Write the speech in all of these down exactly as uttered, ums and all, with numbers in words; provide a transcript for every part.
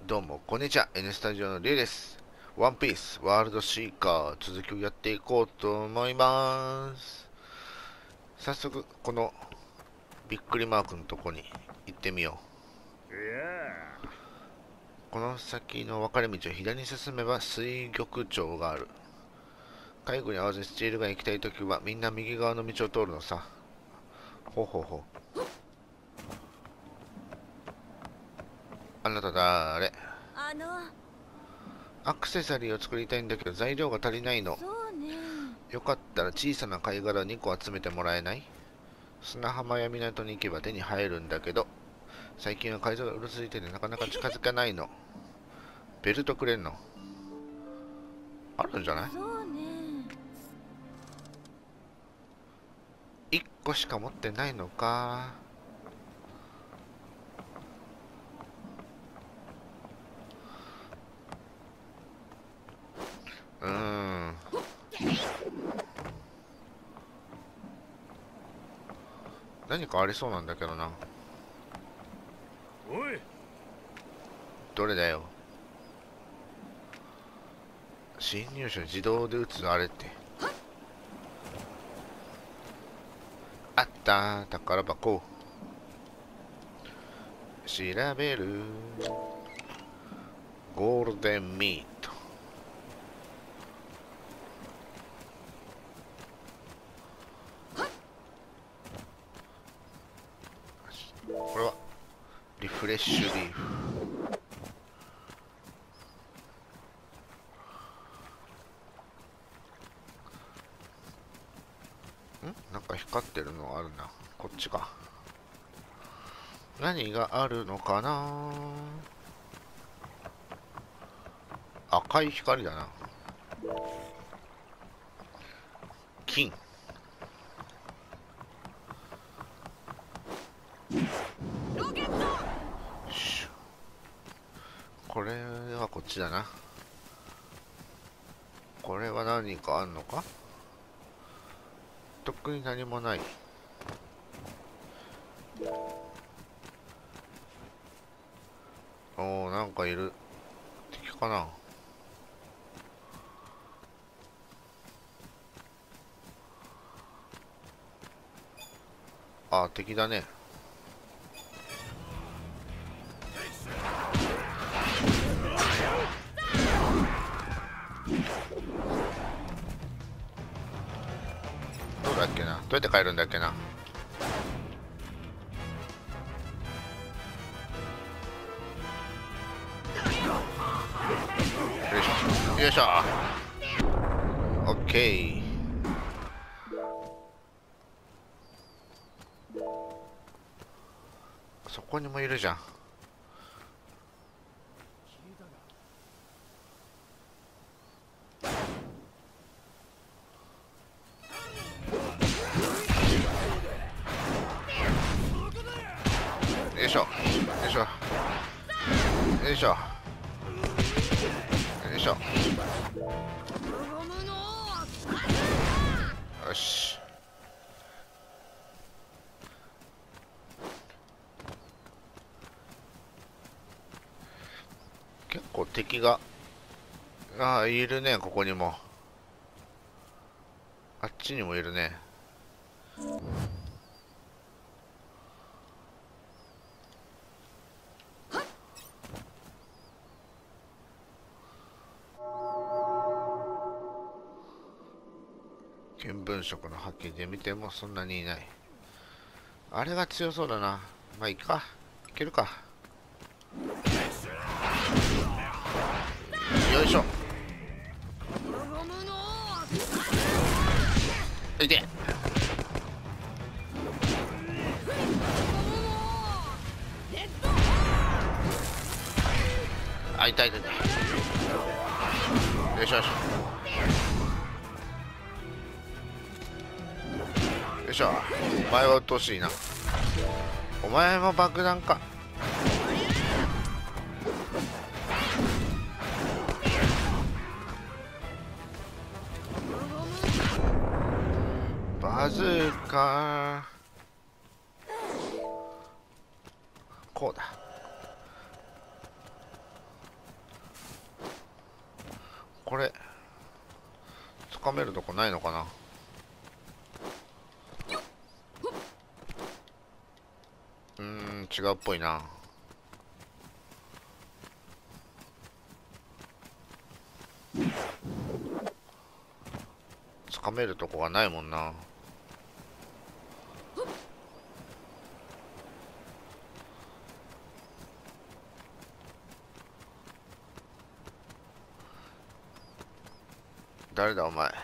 どうも、こんにちは。N スタジオのリュウです。ワンピースワールドシーカー続きをやっていこうと思います。早速、このびっくりマークのとこに行ってみよう。この先の分かれ道を左に進めば水玉町がある。介護に合わせスチールが行きたいときはみんな右側の道を通るのさ。ほうほうほう。あなた誰？ あのアクセサリーを作りたいんだけど材料が足りないの。 そうね。 よかったら小さな貝殻にこ集めてもらえない？砂浜や港に行けば手に入るんだけど、最近は海藻がうるついててなかなか近づかないの。ベルトくれんの？あるんじゃない？ そうね。 いっこしか持ってないのか。うーん。何かありそうなんだけどな。 おい、 どれだよ。侵入者自動で撃つあれって。あったー、宝箱。調べる。ゴールデンミート。これはリフレッシュリーフ。んなんか光ってるのあるな。こっちか。何があるのかな。赤い光だな。金。 ロケット。 シュこれはこっちだな。これは何かあんのか？特に何もない。おー、なんかいる。敵かな？あ、敵だね。どうだっけな、どうやって帰るんだっけな。よいしょよいしょ。オッケー。そこにもいるじゃん。よいしょよいしょよいしょよいしょ。よし。結構敵が、ああ、いるね。ここにもあっちにもいるね。見聞色の覇気で見てもそんなにいない。あれが強そうだな。まあいいか、いけるか。よいしょ。いて。あ、痛い痛い痛い。よいしょよいしょよいしょ。お前は鬱陶しいな。お前も爆弾か。バズーカー。こうだ。 これつかめるとこないのかな。うーん、違うっぽいな。つかめるとこがないもんな。誰だお前。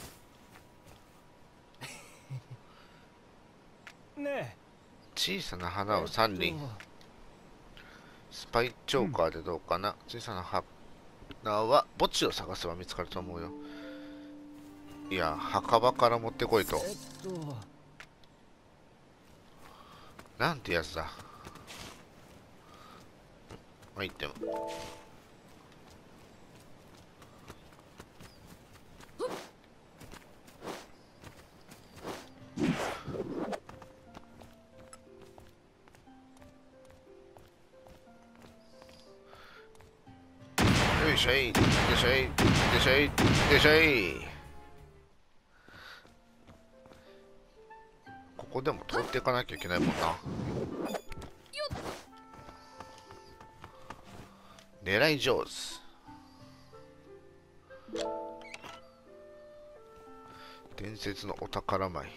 ね小さなえ、 花をさん輪。 えっとスパイチョーカーでどうかな。小さな花は墓地を探せば見つかると思うよ。いや、墓場から持ってこいと。 えっとなんてやつだ。アイテム。よいしょい、よいしょい、よいしょい、よいしょい。ここでも通っていかなきゃいけないもんな。狙い上手。伝説のお宝米。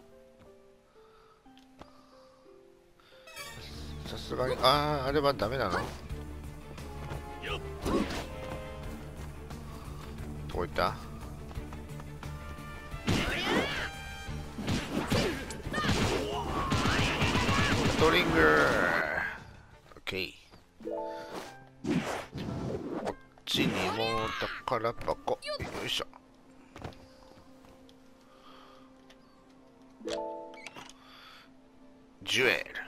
さすがに、ああ、あれはダメなの。どこ行った？ストリングー。オッケー。こっちにもお宝箱。よいしょ。ジュエル。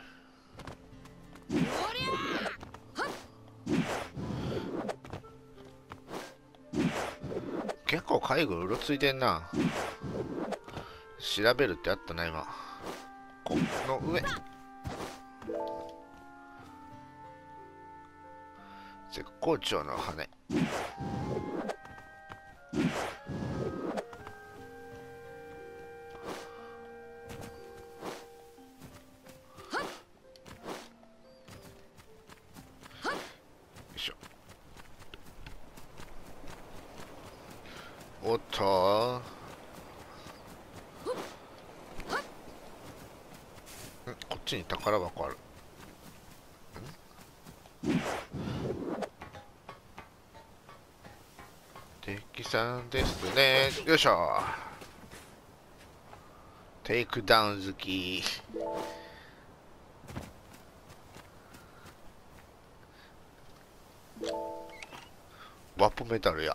結構海軍うろついてんな。調べるってあったな今。この上。絶好調の羽。よいしょ。おっとー、ん、こっちに宝箱ある。敵さんですね。よいしょ。テイクダウン好き。ワップメタルや。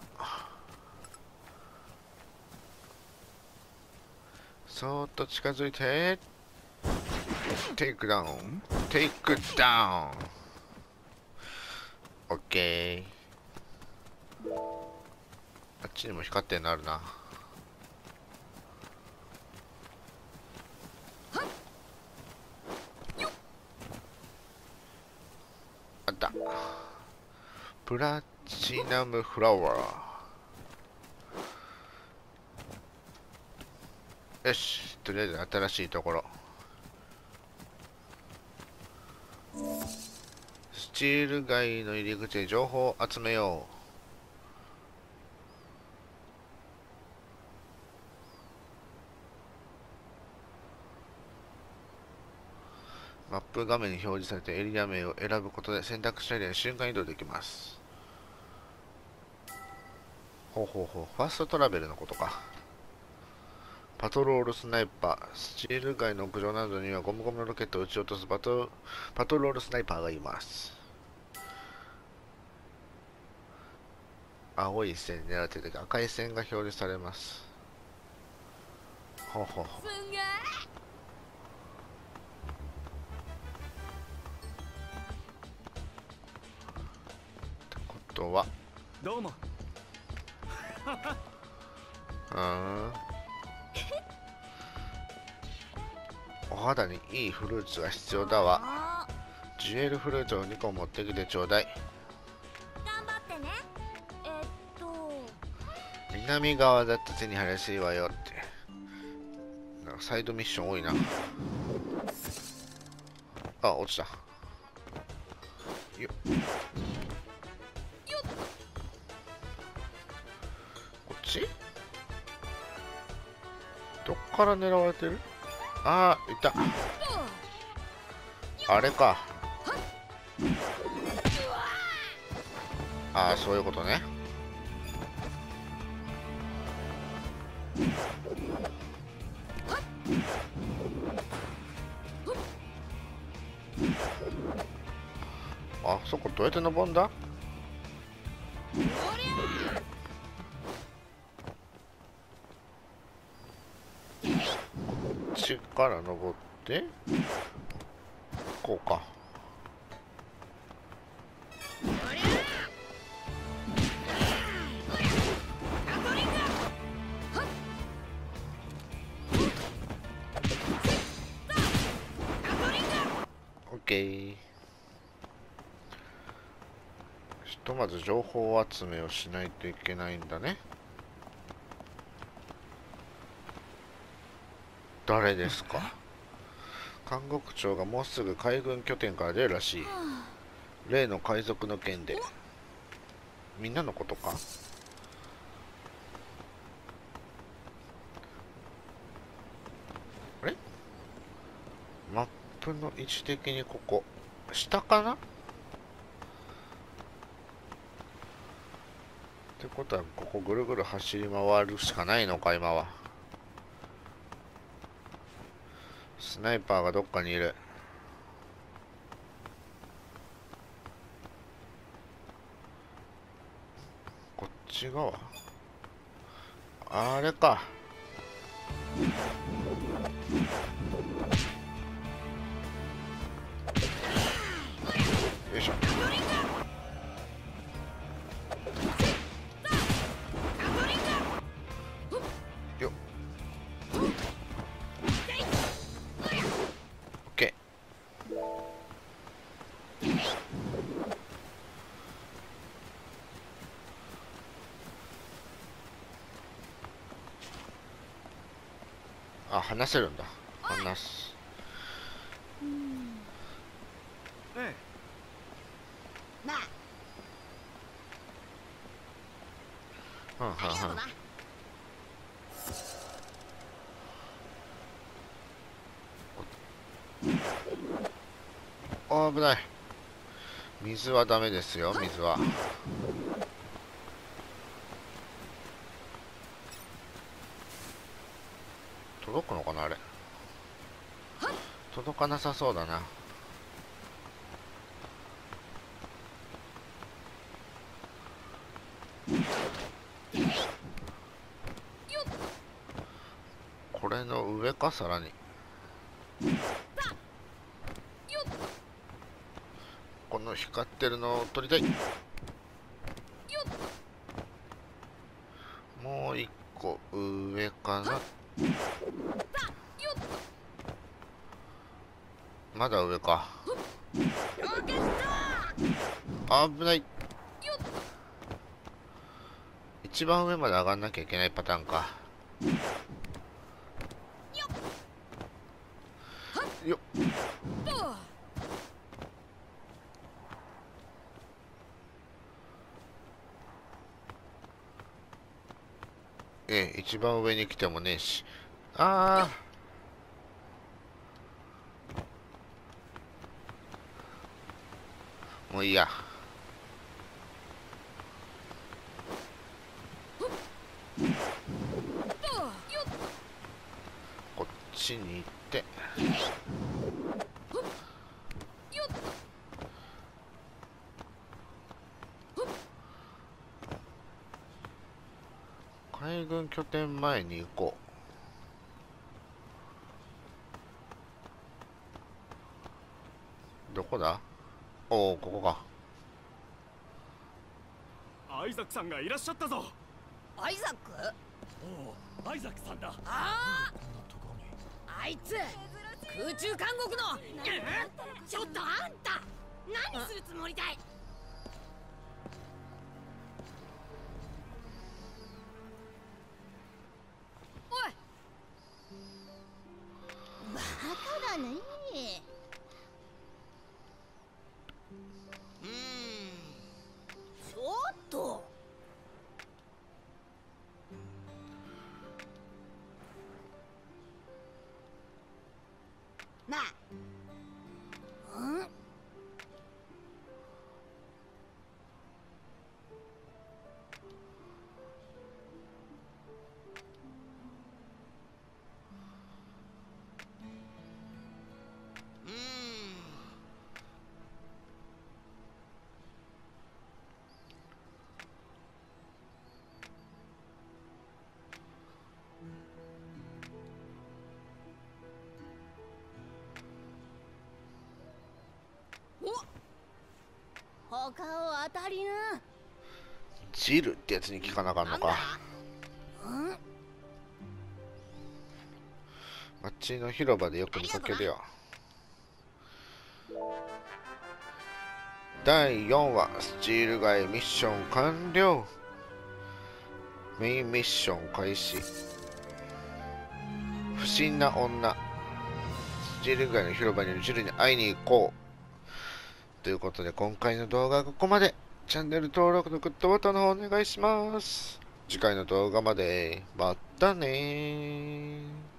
そーっと近づいて。テイクダウン。テイクダウン。オッケー。あっちにも光ってんのあるな。あった。プラチナムフラワー。よし、とりあえず新しいところ。スチール街の入り口で情報を集めよう。マップ画面に表示されたエリア名を選ぶことで選択したエリアに瞬間移動できます。ほうほうほう、ファーストトラベルのことか。パトロールスナイパー。スチール街の屋上などにはゴムゴムのロケットを撃ち落とすパト、パトロールスナイパーがいます。青い線に狙っていて赤い線が表示されます。ほうほうほう。 すげえ。 ってことは、 どうも。 うーん。お肌にいいフルーツが必要だわ。 あジュエルフルーツをにこ持ってきてちょうだい。 ー頑張ってね。えっと南側だと手に入りやすいわよって。なんかサイドミッション多いな。あ、落ちた。よっ。こっち？どっから狙われてる？ああ、いた。あれか。ああ、そういうことね。あそこどうやって登るんだ？こっちから登ってこうか。オッケー。ひとまず情報集めをしないといけないんだね。誰ですか？監獄長がもうすぐ海軍拠点から出るらしい。例の海賊の件で。みんなのことか？あれ？マップの位置的にここ下かな？ってことはここぐるぐる走り回るしかないのか今は。スナイパーがどっかにいる。こっち側あれか。よいしょ。よっ。OK。あ、話せるんだ。話す。 えまあはんはんはん。あ、危ない。水はダメですよ、水は。届くのかなあれ。届かなさそうだな。これの上か、さらに。この光ってるのを取りたい。もう一個上かな。まだ上か。危ない。一番上まで上がんなきゃいけないパターンか。よっ。ええ、一番上に来てもねえし。ああ。もういいや。こっちに行って。海軍拠点前に行こう。どこだ？おお、ここか。 アイザックさんがいらっしゃったぞ。 アイザック？ おお、アイザックさんだ。 ああ、あいつ空中監獄の。ちょっとあんた何するつもりだい？ 顔当たりな。 ジルってやつに聞かなあかんのか。 うん街の広場でよく見かけるよ。だいよんわ、スチール街ミッション完了。メインミッション開始。不審な女。スチール街の広場にいるジルに会いに行こう。ということで、今回の動画はここまで。チャンネル登録のグッドボタンの方お願いします。次回の動画まで。またねー。